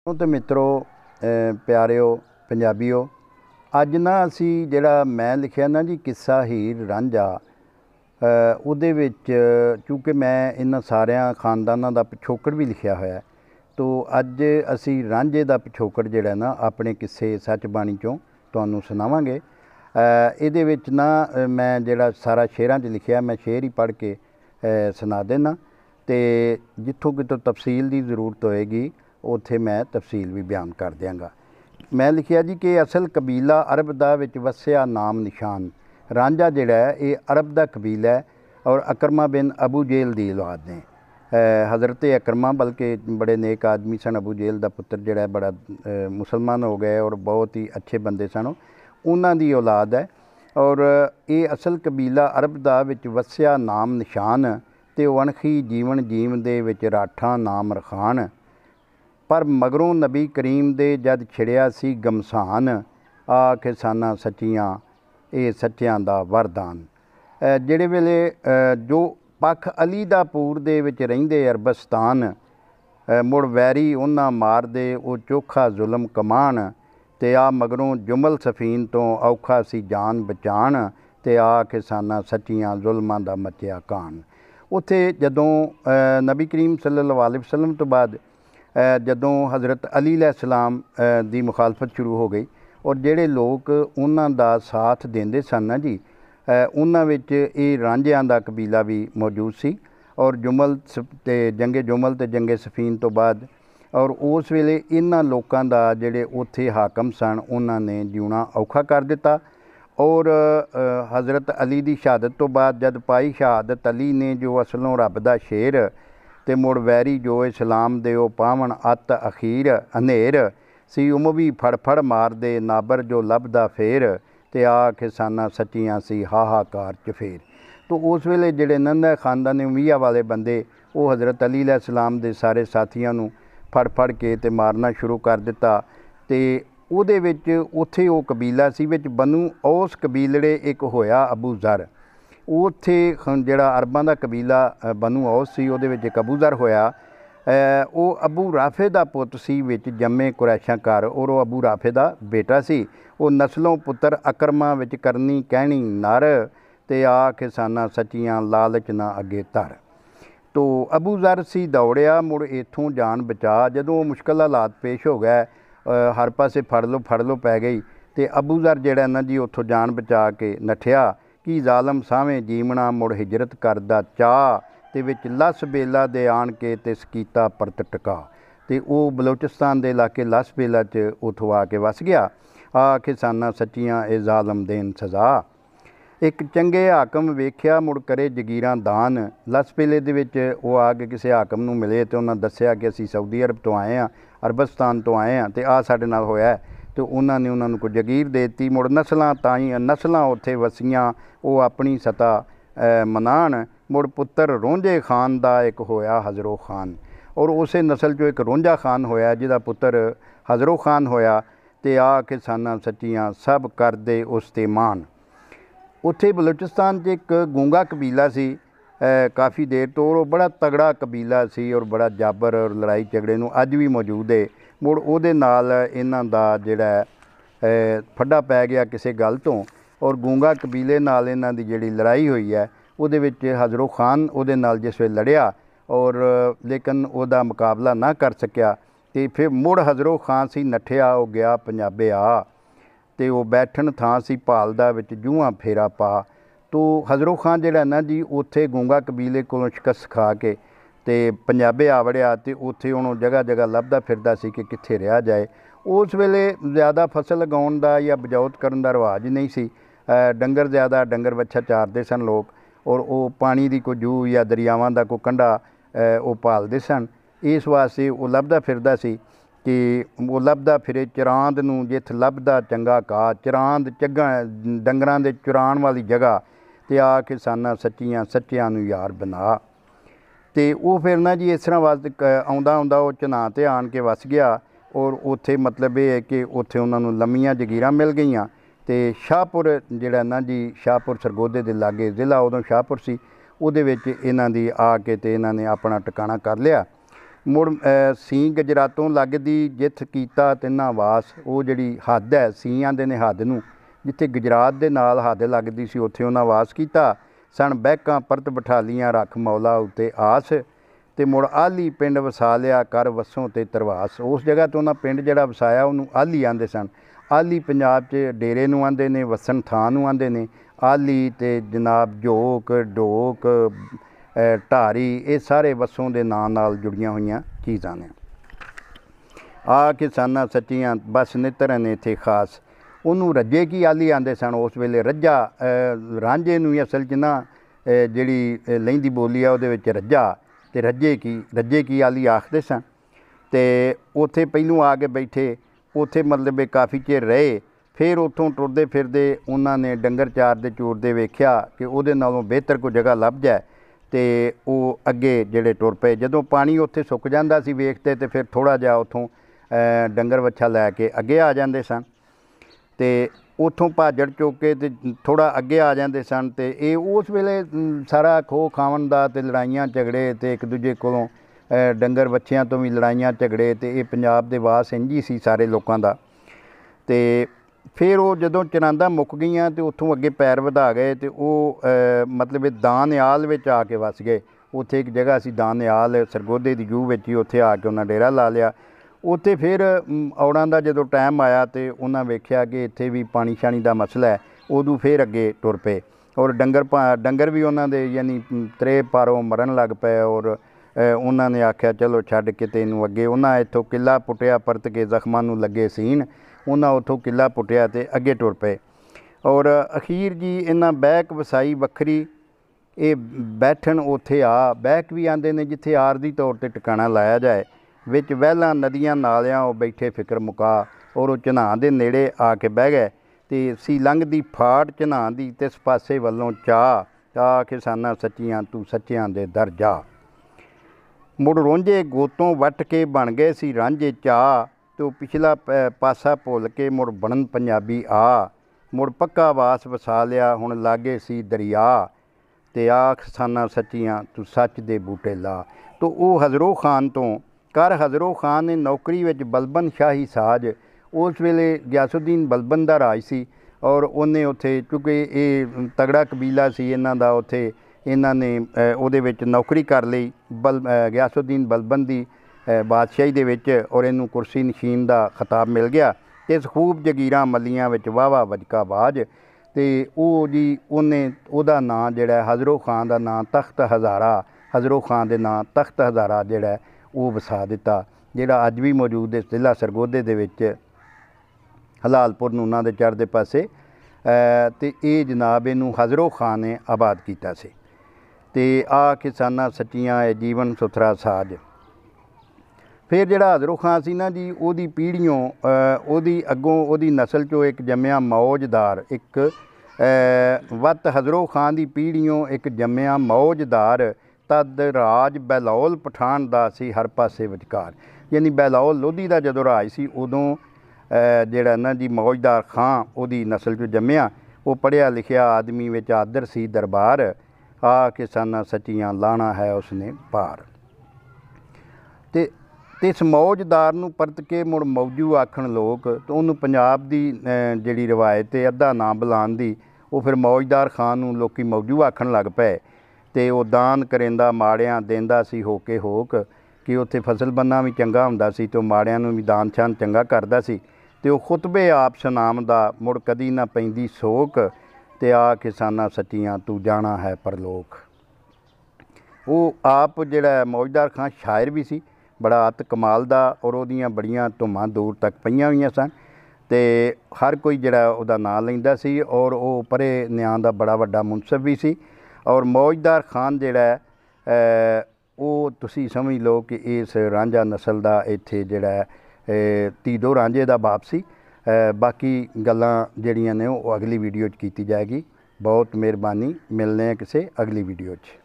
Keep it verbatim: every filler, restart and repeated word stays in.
तो मित्रों प्यारिओ पंजाबीओ अज ना असी जिहड़ा मैं लिखिया ना जी किस्सा हीर रांझा उहदे विच चूँकि मैं इन्हां सारियां खानदानां दा पिछोकड़ भी लिखिया होया तो अज असी रांझे दा पिछोकड़ जिहड़ा ना अपने किस्से सच बाणी चों तुहानूं सुणावांगे। इहदे विच ना मैं जिहड़ा सारा शेरां च लिखिया मैं शेर ही पढ़ के सुना देना ते जिथों कितों तफसील की जरूरत होएगी उत्थे मैं तफसील भी बयान कर देंगा। मैं लिखिया जी कि असल कबीला अरब दा विच वसिया नाम निशान रांझा जिहड़ा है ये अरब दा कबीला है और अकरमा बिन अबू जेल दी औलाद ने। हज़रत अकरमा बल्कि बड़े नेक आदमी सन। अबू जेल दा पुत्र जिहड़ा बड़ा मुसलमान हो गए और बहुत ही अच्छे बंदे सन। उन्हां दी औलाद है और ये असल कबीला अरब दा विच वसिया नाम निशान ते अणखी जीवन जीवन दे विच राठा नाम रखान। पर मगरों नबी करीम दे जद छिड़िया सी गमसान आ किसाना सच्चियां ये सच्चियां दा वरदान। जिहड़े वेले जो पख अली दा पूर दे विच रहिंदे अरबस्तान मुड़ वैरी उन्हां मार दे ओ चोखा जुल्म कमान ते आ मगरों जुमल सफीन तो औखा सी जान बचाण ते आ किसाना सच्चियां जुल्मां दा मचिया कान। उत्थे जदों नबी करीम सल्लल्लाहु अलैहि वसल्लम तो बाद जदों हज़रत अली अलैहिस्सलाम दी मुखालफत शुरू हो गई और जिहड़े लोग उन्हां दा साथ देंदे सन ना जी उन्हां विच ये रांझियां दा कबीला भी मौजूद सी और जुमल ते जंगे जुमल ते जंगे सफीन तो बाद और उस वेले इन्हां लोकां दा जिहड़े उत्थे हाकम सन उन्हां ने जीउणा औखा कर दिता। और हज़रत अली दी शहादत तो बाद जद पाई शहादत अली ने जो असलों रब दा शेर ते मुड़ वैरी जो इस्लाम दे ओ पावन अत अखीर हनेर सी उमवी फड़ फड़ मार दे नाबर जो लभदा फेर ते आ किसाना सच्चियां सी हाहाकार चफेर। तो उस वेले जिहड़े नंदा खानदान उमैया वाले बंदे वो हज़रत अली अलैहिस्सलाम दे सारे साथियां नूं फड़ फड़ के ते मारना शुरू कर दिता। ते ਉਹਦੇ ਵਿੱਚ ਉੱਥੇ ਉਹ ਕਬੀਲਾ ਸੀ ਵਿੱਚ ਬਨੂ ਔਸ ਕਬੀਲੜੇ ਇੱਕ ਹੋਇਆ ਅਬੂ ਜ਼ਰ। ਉੱਥੇ ਜਿਹੜਾ ਅਰਬਾਂ ਦਾ ਕਬੀਲਾ ਬਨੂ ਔਸ ਸੀ ਉਹਦੇ ਵਿੱਚ ਇੱਕ ਅਬੂ ਜ਼ਰ ਹੋਇਆ। ਉਹ ਅਬੂ ਰਾਫੇ ਦਾ ਪੁੱਤ ਸੀ ਵਿੱਚ ਜੰਮੇ ਕੁਰੈਸ਼ਾਂ ਘਰ ਔਰ ਉਹ ਅਬੂ ਰਾਫੇ ਦਾ ਬੇਟਾ ਸੀ। ਉਹ ਨਸਲੋਂ ਪੁੱਤਰ ਅਕਰਮਾਂ ਵਿੱਚ ਕਰਨੀ ਕਹਿਣੀ ਨਰ ਤੇ ਆ ਕਿਸਾਨਾਂ ਸੱਚੀਆਂ ਲਾਲਚ ਨਾ ਅੱਗੇ ਧਰ। ਤੋ ਅਬੂ ਜ਼ਰ ਸੀ ਦੌੜਿਆ ਮੁੜ ਇੱਥੋਂ ਜਾਨ ਬਚਾ। ਜਦੋਂ ਉਹ ਮੁਸ਼ਕਲ ਹਾਲਾਤ ਪੇਸ਼ ਹੋ ਗਏ हर पासे फड़ लो फड़ लो पै गई तो अबू ज़र जिहड़ा ना जी उत्थों जान बचा के नठिया कि जालम सावें जीवना मुड़ हिजरत करदा चाह ते विच लस बेला दे आण के ते सकीता परत टका। तो वह बलोचिस्तान के इलाके लस बेला च उत्थों आके वस गया। आ किसाना सच्चियां ए जालम देन सज़ा। एक चंगे हाकम वेख्या मुड़ करे जगीरां दान। लस बेले दे विच वो आके किसी हाकम नूं मिले तो उन्होंने दस्सिया कि असीं सऊदी अरब तो आए हाँ अरबस्तान तो आए हैं तो आ साडे नाल होया तो उन्होंने उन्होंने कोई जगीर देती। मुड़ नस्लां ताई नस्लां उत्थे वसियां वो अपनी सतह मनाण। मुड़ पुत्र रोंझे खान दा एक होया हज़रो खान और उस नस्ल चो एक रोंझा खान होया जिहदा पुत्र हज़रो खान होया। ते आ किसाना सच्चियां सब करदे उस ते मान। उत्थे बलोचिस्तान च एक गूंगा कबीला सी काफ़ी देर तो और बड़ा तगड़ा कबीला सी और बड़ा जाबर और लड़ाई झगड़े नूं अज भी मौजूद है। मुड़ उहदे नाल इन्हां दा जिहड़ा फड्डा पै गया किसी गल तो और गूंगा कबीले नाल इन्हां दी जिहड़ी लड़ाई हुई है उहदे विच हज़रो खान उहदे नाल जिस वे लड़िया और लेकिन उहदा मुकाबला ना कर सकिया तो फिर मुड़ हज़रो खान सी नठिया वो गया पंजाबे आ ते वो बैठन थां सी भालदा विच जूहां फेरा पा। तो हज़रो खान जिहड़ा ना जी उत्थे गूंगा कबीले कोलों शिकस्त खा के ते पंजाबे आ वड़िया ते उत्थे उहनूं जगह जगह लभदा फिरदा सी कि कित्थे रिहा जाए। उस वेले ज़्यादा फसल लगाउण दा या बजाउत करन दा रिवाज नहीं सी। डंगर ज़्यादा डंगर बच्छा चारदे सन लोग और वो पानी दी कोई जूह या दरियावां दा कोई कंढा वो भालदे सन। इस वास्ते वो लभदा फिरदा सी कि वो लभदा फिरे चरांद नूं जिथ लभदा चंगा घाह चरांद चग्गा डंगरां दे चुराण वाली जगह ते आ किसाना सच्चियां सच्चियां नूं यार बना। तो वो फिर ना जी इस तरह वास्ते आउंदा आउंदा वो चना ते आण के वस गया और उत्थे मतलब ये है कि उत्थे उन्होंने लम्मियां जगीरां मिल गईयां। तो शाहपुर जिहड़ा ना जी शाहपुर सरगोधे दे लागे जिला उदों शाहपुर सी उहदे विच इन्हां दी आ के ते इन्हां ने अपना टिकाणा कर लिया। ਮੁੜ ਸੀ ਗੁਜਰਾਤੋਂ ਲੱਗਦੀ ਜਿੱਥ ਕੀਤਾ ਤਿੰਨਾਂ ਵਾਸ। ਉਹ ਜਿਹੜੀ ਹੱਦ ਹੈ, ਸੀ ਆਂਦੇ ਨੇ ਹੱਦ ਨੂੰ, ਜਿੱਥੇ ਗੁਜਰਾਤ ਦੇ ਨਾਲ ਹੱਦ ਲੱਗਦੀ ਸੀ ਉੱਥੇ ਉਹਨਾਂ ਵਾਸ ਕੀਤਾ। ਸਣ ਬਹਿਕਾਂ ਪਰਤ ਬਿਠਾਲੀਆਂ ਰੱਖ ਮੌਲਾ ਉੱਤੇ ਆਸ। ਅਤੇ ਮੁੜ ਆਲੀ ਪਿੰਡ ਵਸਾ ਲਿਆ ਕਰ ਵਸੋਂ ਤੇ ਤਰਵਾਸ। ਉਸ ਜਗ੍ਹਾ ਤੋਂ ਉਹਨਾਂ ਪਿੰਡ ਜਿਹੜਾ ਵਸਾਇਆ ਉਹਨੂੰ ਆਲੀ ਆਂਦੇ ਸਨ। ਆਲੀ ਪੰਜਾਬ 'ਚ ਡੇਰੇ ਨੂੰ ਆਂਦੇ ਨੇ, ਵਸਣ ਥਾਂ ਨੂੰ ਆਂਦੇ ਨੇ। ਆਲੀ ਅਤੇ ਜਨਾਬ ਝੋਕ, ਢੋਕ, ਢਾਰੀ, ਇਹ ਸਾਰੇ ਵਸੋਂ ਦੇ ਨਾਂ ਨਾਲ ਜੁੜੀਆਂ ਹੋਈਆਂ ਚੀਜ਼ਾਂ ਨੇ। ਆ ਕਿਸਾਨਾਂ ਸੱਚੀਆਂ ਬਸ ਨਿਤਰਨ ਇੱਥੇ ਖਾਸ। ਉਹਨੂੰ ਰੱਜੇ ਕੀ ਆਲੀ ਆਂਦੇ ਸਨ ਉਸ ਵੇਲੇ। ਰੱਜਾ ਰਾਂਝੇ ਨੂੰ ਹੀ ਅਸਲ 'ਚ ਨਾ ਜਿਹੜੀ ਲਹਿੰਦੀ ਬੋਲੀ ਆ ਉਹਦੇ ਵਿੱਚ ਰੱਜਾ ਅਤੇ ਰੱਜੇ ਕੀ, ਰੱਜੇ ਕੀ ਆਲੀ ਆਖਦੇ ਸਨ। ਅਤੇ ਉੱਥੇ ਪਹਿਲੋਂ ਆ ਕੇ ਬੈਠੇ, ਉੱਥੇ ਮਤਲਬ ਇਹ ਕਾਫੀ ਚਿਰ ਰਹੇ। ਫਿਰ ਉੱਥੋਂ ਟੁਰਦੇ ਫਿਰਦੇ ਉਹਨਾਂ ਨੇ ਡੰਗਰ ਚਾਰਦੇ ਚੂਰਦੇ ਵੇਖਿਆ ਕਿ ਉਹਦੇ ਨਾਲੋਂ ਬਿਹਤਰ ਕੋਈ ਜਗ੍ਹਾ ਲੱਭ ਜਾਏ ਅਤੇ ਉਹ ਅੱਗੇ ਜਿਹੜੇ ਟੁਰ ਪਏ। ਜਦੋਂ ਪਾਣੀ ਉੱਥੇ ਸੁੱਕ ਜਾਂਦਾ ਸੀ ਵੇਖਦੇ, ਅਤੇ ਫਿਰ ਥੋੜ੍ਹਾ ਜਿਹਾ ਉੱਥੋਂ ਡੰਗਰ ਵੱਛਾ ਲੈ ਕੇ ਅੱਗੇ ਆ ਜਾਂਦੇ ਸਨ ਅਤੇ ਉੱਥੋਂ ਭਾਜੜ ਚੁੱਕ ਕੇ ਅਤੇ ਥੋੜ੍ਹਾ ਅੱਗੇ ਆ ਜਾਂਦੇ ਸਨ। ਅਤੇ ਇਹ ਉਸ ਵੇਲੇ ਸਾਰਾ ਖੋਹ ਖਾਵਣ ਦਾ ਅਤੇ ਲੜਾਈਆਂ ਝਗੜੇ ਅਤੇ ਇੱਕ ਦੂਜੇ ਕੋਲੋਂ ਡੰਗਰ ਵੱਛਿਆਂ ਤੋਂ ਵੀ ਲੜਾਈਆਂ ਝਗੜੇ, ਅਤੇ ਇਹ ਪੰਜਾਬ ਦੇ ਵਾਸ ਇੰਝ ਹੀ ਸੀ ਸਾਰੇ ਲੋਕਾਂ ਦਾ। ਅਤੇ ਫਿਰ ਉਹ ਜਦੋਂ ਚਰਾਂਦਾ ਮੁੱਕ ਗਈਆਂ ਅਤੇ ਉੱਥੋਂ ਅੱਗੇ ਪੈਰ ਵਧਾ ਗਏ ਅਤੇ ਉਹ ਮਤਲਬ ਇਹ ਦਾਨਿਆਲ ਵਿੱਚ ਆ ਕੇ ਵਸ ਗਏ। ਉੱਥੇ ਇੱਕ ਜਗ੍ਹਾ ਸੀ ਦਾਨਿਆਲ, ਸਰਗੋਧੇ ਦੀ ਜੂਹ ਵਿੱਚ ਹੀ, ਉੱਥੇ ਆ ਕੇ ਉਹਨਾਂ ਡੇਰਾ ਲਾ ਲਿਆ। ਉੱਥੇ ਫਿਰ ਔੜਾਂ ਦਾ ਜਦੋਂ ਟਾਈਮ ਆਇਆ ਅਤੇ ਉਹਨਾਂ ਵੇਖਿਆ ਕਿ ਇੱਥੇ ਵੀ ਪਾਣੀ ਸ਼ਾਣੀ ਦਾ ਮਸਲਾ ਹੈ, ਉਦੋਂ ਫਿਰ ਅੱਗੇ ਟੁਰ ਪਏ। ਔਰ ਡੰਗਰ ਭਾ ਡੰਗਰ ਵੀ ਉਹਨਾਂ ਦੇ ਯਾਨੀ ਤਰੇ ਪਾਰੋਂ ਮਰਨ ਲੱਗ ਪਏ। ਔਰ ਉਹਨਾਂ ਨੇ ਆਖਿਆ ਚਲੋ ਛੱਡ ਕੇ ਅਤੇ ਇਹਨੂੰ ਅੱਗੇ। ਉਹਨਾਂ ਇੱਥੋਂ ਕਿੱਲਾ ਪੁੱਟਿਆ, ਪਰਤ ਕੇ ਜ਼ਖਮਾਂ ਨੂੰ ਲੱਗੇ ਸੀਣ। ਉਹਨਾਂ ਉੱਥੋਂ ਕਿੱਲਾ ਪੁੱਟਿਆ ਅਤੇ ਅੱਗੇ ਟੁਰ ਪਏ। ਔਰ ਅਖੀਰ ਜੀ ਇਹਨਾਂ ਬਹਿਕ ਵਸਾਈ ਵੱਖਰੀ। ਇਹ ਬੈਠਣ ਉੱਥੇ ਆ, ਬਹਿਕ ਵੀ ਆਂਦੇ ਨੇ ਜਿੱਥੇ ਆਰਜ਼ੀ ਤੌਰ 'ਤੇ ਟਿਕਾਣਾ ਲਾਇਆ ਜਾਏ। ਵਿੱਚ ਵਹਿਲਾਂ ਨਦੀਆਂ ਨਾਲਿਆਂ ਉਹ ਬੈਠੇ ਫਿਕਰ ਮੁਕਾ। ਔਰ ਉਹ ਝਨਾਹ ਦੇ ਨੇੜੇ ਆ ਕੇ ਬਹਿ ਗਏ ਅਤੇ ਸੀ ਲੰਘਦੀ ਫਾਟ ਝਨਾਹ ਦੀ ਤਿਸ ਪਾਸੇ ਵੱਲੋਂ ਚਾਹ। ਚਾਹ ਕਿਸਾਨਾਂ ਸੱਚੀਆਂ ਤੂੰ ਸੱਚਿਆਂ ਦੇ ਦਰ ਜਾ। ਮੁੜ ਰੋਂਝੇ ਗੋਤੋਂ ਵੱਟ ਕੇ ਬਣ ਗਏ ਸੀ ਰਾਂਝੇ ਚਾਹ। ਅਤੇ ਉਹ ਪਿਛਲਾ ਪਾਸਾ ਭੁੱਲ ਕੇ ਮੁੜ ਬਣਨ ਪੰਜਾਬੀ ਆ। ਮੁੜ ਪੱਕਾ ਵਾਸ ਵਸਾ ਲਿਆ ਹੁਣ ਲਾਗੇ ਸੀ ਦਰਿਆ। ਅਤੇ ਆ ਕਿਸਾਨਾਂ ਸੱਚੀਆਂ ਤੂੰ ਸੱਚ ਦੇ ਬੂਟੇ ਲਾ। ਤੋ ਉਹ ਹਜ਼ਰੋ ਖਾਨ ਤੋਂ ਕਰ ਹਜ਼ਰੋ ਖਾਨ ਨੇ ਨੌਕਰੀ ਵਿੱਚ ਬਲਬਨ ਸ਼ਾਹੀ ਸਾਜ। ਉਸ ਵੇਲੇ ਗਿਆਸੁਦੀਨ ਬਲਬਨ ਦਾ ਰਾਜ ਸੀ। ਔਰ ਉਹਨੇ ਉੱਥੇ ਕਿਉਂਕਿ ਇਹ ਤਗੜਾ ਕਬੀਲਾ ਸੀ ਇਹਨਾਂ ਦਾ, ਉੱਥੇ ਇਹਨਾਂ ਨੇ ਉਹਦੇ ਵਿੱਚ ਨੌਕਰੀ ਕਰ ਲਈ ਬਲ ਗਿਆਸੁਦੀਨ ਬਲਬਨ ਦੀ ਬਾਦਸ਼ਾਹੀ ਦੇ ਵਿੱਚ। ਔਰ ਇਹਨੂੰ ਕੁਰਸੀ ਨਸ਼ੀਨ ਦਾ ਖਿਤਾਬ ਮਿਲ ਗਿਆ। ਅਤੇ ਇਸ ਖੂਬ ਜਗੀਰਾਂ ਮੱਲੀਆਂ ਵਿੱਚ ਵਾਹਵਾ ਵਜਕਾ ਬਾਜ। ਅਤੇ ਉਹ ਜੀ ਉਹਨੇ ਉਹਦਾ ਨਾਂ ਜਿਹੜਾ ਹਜ਼ਰੋ ਖਾਨ ਦਾ ਨਾਂ ਤਖਤ ਹਜ਼ਾਰਾ, ਹਜ਼ਰੋ ਖਾਨ ਦੇ ਨਾਂ ਤਖਤ ਹਜ਼ਾਰਾ ਜਿਹੜਾ ਉਹ ਵਸਾ ਦਿੱਤਾ, ਜਿਹੜਾ ਅੱਜ ਵੀ ਮੌਜੂਦ ਹੈ ਜ਼ਿਲ੍ਹਾ ਸਰਗੋਧੇ ਦੇ ਵਿੱਚ, ਹਲਾਲਪੁਰ ਨੂੰ ਉਹਨਾਂ ਦੇ ਚੜ੍ਹਦੇ ਪਾਸੇ। ਅਤੇ ਇਹ ਜਨਾਬ ਇਹਨੂੰ ਹਜ਼ਰੋ ਖਾਨ ਨੇ ਆਬਾਦ ਕੀਤਾ ਸੀ। ਅਤੇ ਆ ਕਿਸਾਨਾਂ ਸੱਚੀਆਂ ਇਹ ਜੀਵਨ ਸੁਥਰਾ ਸਾਜ। ਫਿਰ ਜਿਹੜਾ ਹਜ਼ਰੋ ਖਾਨ ਸੀ ਨਾ ਜੀ, ਉਹਦੀ ਪੀੜ੍ਹੀਓਂ ਉਹਦੀ ਅੱਗੋਂ ਉਹਦੀ ਨਸਲ 'ਚੋਂ ਇੱਕ ਜੰਮਿਆ ਮੌਜਦਾਰ, ਇੱਕ ਵੱਤ ਹਜ਼ਰੋ ਖਾਨ ਦੀ ਪੀੜ੍ਹੀਓਂ ਇੱਕ ਜੰਮਿਆ ਮੌਜਦਾਰ। ਤਦ ਰਾਜ ਬਹਿਲੋਲ ਪਠਾਨ ਦਾ ਸੀ ਹਰ ਪਾਸੇ ਵਿਚਕਾਰ। ਯਾਨੀ ਬਹਿਲੋਲ ਲੋਧੀ ਦਾ ਜਦੋਂ ਰਾਜ ਸੀ ਉਦੋਂ ਜਿਹੜਾ ਨਾ ਜੀ ਮੌਜਦਾਰ ਖਾਂ ਉਹਦੀ ਨਸਲ 'ਚੋਂ ਜੰਮਿਆ। ਉਹ ਪੜ੍ਹਿਆ ਲਿਖਿਆ ਆਦਮੀ ਵਿੱਚ ਆਦਰ ਸੀ ਦਰਬਾਰ। ਆ ਕਿਸਾਨਾਂ ਸੱਚੀਆਂ ਲਾਣਾ ਹੈ ਉਸਨੇ ਪਾਰ। ਅਤੇ ਅਤੇ ਇਸ ਮੌਜਦਾਰ ਨੂੰ ਪਰਤ ਕੇ ਮੁੜ ਮੌਜੂ ਆਖਣ ਲੋਕ। ਅਤੇ ਉਹਨੂੰ ਪੰਜਾਬ ਦੀ ਜਿਹੜੀ ਰਵਾਇਤ ਹੈ ਅੱਧਾ ਨਾਂ ਬੁਲਾਉਣ ਦੀ, ਉਹ ਫਿਰ ਮੌਜਦਾਰ ਖਾਨ ਨੂੰ ਲੋਕ ਮੌਜੂ ਆਖਣ ਲੱਗ ਪਏ। ਅਤੇ ਉਹ ਦਾਨ ਕਰਿੰਦਾ ਮਾੜਿਆਂ ਦਿੰਦਾ ਸੀ ਹੋ ਕੇ ਹੋਕ, ਕਿ ਉੱਥੇ ਫਸਲ ਬੰਨਾ ਵੀ ਚੰਗਾ ਹੁੰਦਾ ਸੀ ਅਤੇ ਉਹ ਮਾੜਿਆਂ ਨੂੰ ਵੀ ਦਾਨ ਛਾਨ ਚੰਗਾ ਕਰਦਾ ਸੀ। ਅਤੇ ਉਹ ਖੁਤਬੇ ਆਪ ਸੁਨਾਮਦਾ ਮੁੜ ਕਦੀ ਨਾ ਪੈਂਦੀ ਸੋਕ। ਅਤੇ ਆ ਕਿਸਾਨਾਂ ਸੱਚੀਆਂ ਤੂੰ ਜਾਣਾ ਹੈ ਪਰਲੋਕ। ਉਹ ਆਪ ਜਿਹੜਾ ਮੌਜਦਾਰ ਖਾਨ ਸ਼ਾਇਰ ਵੀ ਸੀ ਬੜਾ ਅਤ ਕਮਾਲ ਦਾ। ਔਰ ਉਹਦੀਆਂ ਬੜੀਆਂ ਧੁੰਮਾਂ ਦੂਰ ਤੱਕ ਪਈਆਂ ਹੋਈਆਂ ਸਨ ਅਤੇ ਹਰ ਕੋਈ ਜਿਹੜਾ ਉਹਦਾ ਨਾਂ ਲੈਂਦਾ ਸੀ। ਔਰ ਉਹ ਪਰੇ ਨਿਆਂ ਦਾ ਬੜਾ ਵੱਡਾ ਮੁਨਸਫ ਵੀ ਸੀ। ਔਰ ਮੌਜਦਾਰ ਖਾਨ ਜਿਹੜਾ ਉਹ ਤੁਸੀਂ ਸਮਝ ਲਓ ਕਿ ਇਸ ਰਾਂਝਾ ਨਸਲ ਦਾ ਇੱਥੇ ਜਿਹੜਾ ਧੀਦੋ ਰਾਂਝੇ ਦਾ ਬਾਪ ਸੀ। ਬਾਕੀ ਗੱਲਾਂ ਜਿਹੜੀਆਂ ਨੇ ਉਹ ਅਗਲੀ ਵੀਡੀਓ 'ਚ ਕੀਤੀ ਜਾਏਗੀ। ਬਹੁਤ ਮਿਹਰਬਾਨੀ। ਮਿਲਦੇ ਹਾਂ ਕਿਸੇ ਅਗਲੀ ਵੀਡੀਓ 'ਚ।